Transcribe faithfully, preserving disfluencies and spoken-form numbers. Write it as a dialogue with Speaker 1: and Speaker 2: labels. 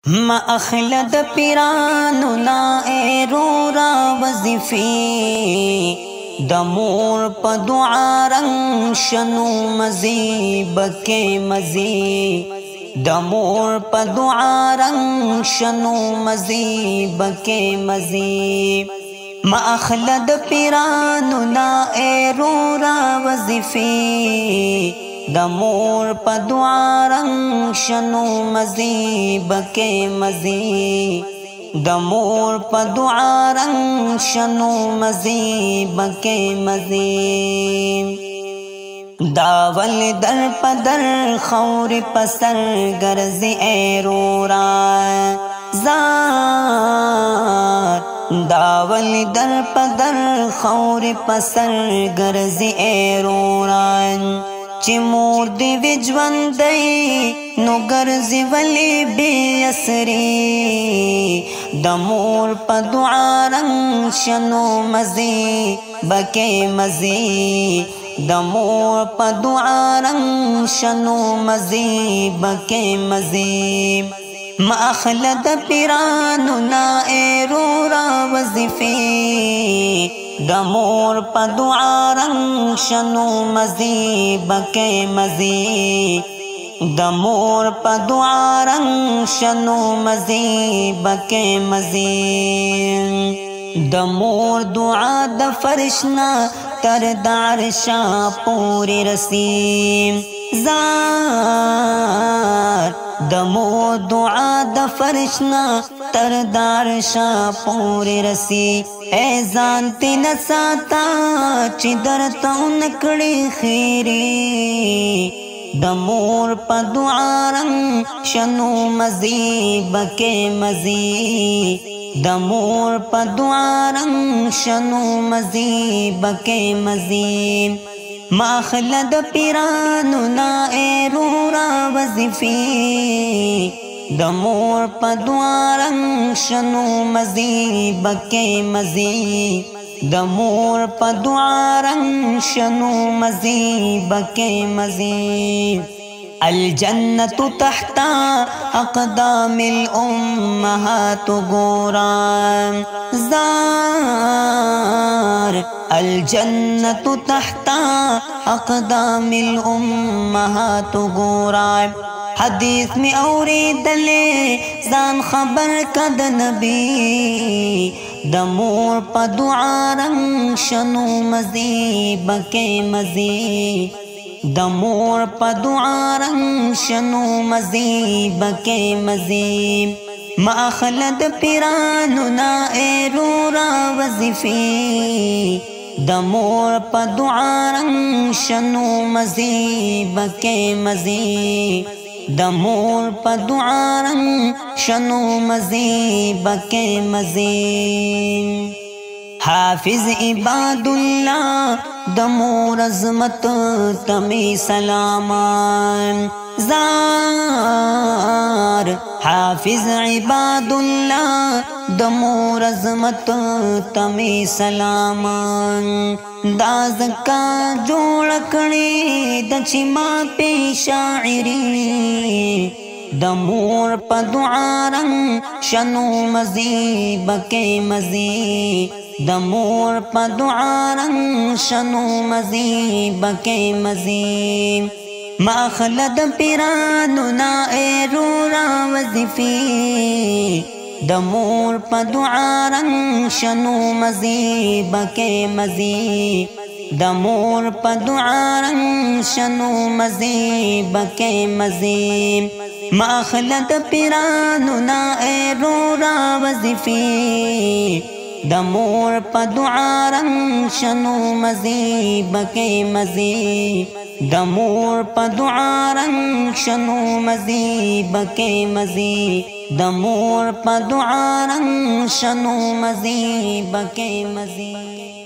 Speaker 1: ما اخلد پیرانو نا اے رورا وظیفی دمور پا دعا رنگ شنو مزی بکے مزی دمور پا دعا رنگ شنو مزی بکے مزی ما اخلد پیرانو نا اے رورا وظیفی دمور پا دعا رنگ شنو مزی بکے مزی دمور پا دعا رنگ شنو مزی بکے مزی داول در پدر خور پسر گرز اے رورا زار داول در پدر خور پسر گرز اے رورا چی مور دی وجوان دی نو گرزی ولی بی اسری دمور پا دعا رنگ شنو مزی بکے مزی دمور پا دعا رنگ شنو مزی بکے مزی ما اخلد پیرانو نا اے رورا وظیفی دمور پا دعا رنگ شنو مزی بکے مزی دمور پا دعا رنگ شنو مزی بکے مزی دمور دعا د فرشنا تر دارشا پوری رسیم زار دمور دعا د فرشنا تر دارشا پوری رسی اے زانتی نساتا چی درتاو نکڑی خیری دمور پا دعا رنگ شنو مزی بکے مزی دمور پا دعا رنگ شنو مزی بکے مزی ما خلد پیرانو نا اے رورا وظیفی دمور پا دعا رنگ شنو مزی بکے مزی دمور پا دعا رنگ شنو مزی بکے مزی الجنت تحتا اقدام الامہات گوران زار الجنت تحتا اقدام الامہات گوران حدیث میں اوری دلے زان خبر کد نبی دمور پا دعا رنگ شنو مزی بکے مزی دمور پا دعا رنگ شنو مزی بکے مزی ما اخلد پیرانو نا اے رورا وظیفی دمور پا دعا رنگ شنو مزی بکے مزی دمور پا دعا رنگ شنو مزی بکے مزی حافظ عباداللہ دمور عظمت تمی سلامان زار حافظ عباداللہ دمور عظمت تمی سلامان دازکا جوڑکڑی دچی ماں پی شاعری دمور پا دعا رنگ شنو مزی بکے مزی دمور پا دعا رنگ شنو مزی بکے مزی ما خلد پیرانو نا اے رورا وظیفی دمور پا دعا رنگ شنو مزی بکے مزی دمور پا دعا رنگ شنو مزی بکے مزی ما خلد پیرانو نا اے رورا وظیفی دمور پا دعا رنگ شنو مزی بکے مزی دمور پا دعا رنگ شنو مزی بکے مزی دمور پا دعا رنگ شنو مزی بکے مزی